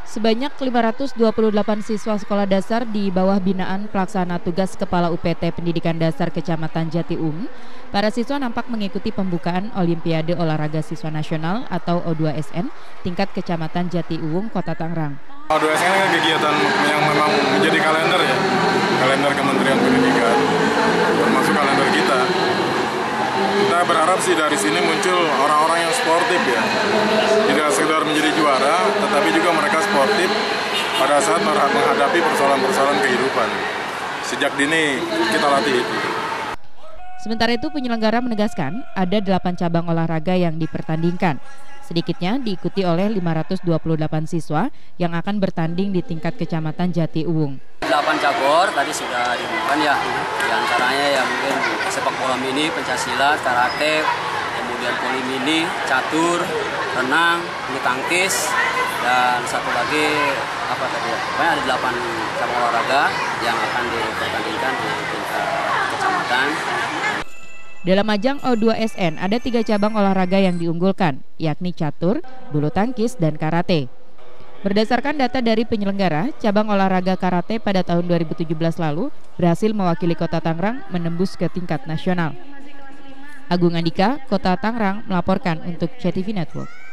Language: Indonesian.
Sebanyak 528 siswa sekolah dasar di bawah binaan pelaksana tugas Kepala UPT Pendidikan Dasar Kecamatan Jatiung, para siswa nampak mengikuti pembukaan Olimpiade Olahraga Siswa Nasional atau O2SN tingkat Kecamatan Jatiung, Kota Tangerang. O2SN kan kegiatan yang memang menjadi kalender ya, kalender Kementerian Pendidikan, termasuk kalender kita. Kita berharap sih dari sini muncul orang-orang yang sportif ya, tidak sekedar menjadi juara, tetapi juga mereka sportif pada saat menghadapi persoalan-persoalan kehidupan. Sejak dini kita latih itu. Sementara itu penyelenggara menegaskan ada 8 cabang olahraga yang dipertandingkan. Sedikitnya diikuti oleh 528 siswa yang akan bertanding di tingkat Kecamatan Jatiung. 8 cabur tadi sudah diumumkan ya, di antaranya ya mungkin sepak bola mini, pencaksilat, karate, kemudian voli mini, catur, renang, bulu tangkis, dan satu lagi apa tadi ya, pokoknya ada 8 cabang olahraga yang akan dipertandingkan di tingkat kecamatan. Dalam ajang O2SN ada 3 cabang olahraga yang diunggulkan, yakni catur, bulu tangkis, dan karate. Berdasarkan data dari penyelenggara, cabang olahraga karate pada tahun 2017 lalu berhasil mewakili Kota Tangerang menembus ke tingkat nasional. Agung Andika, Kota Tangerang melaporkan untuk CTV Network.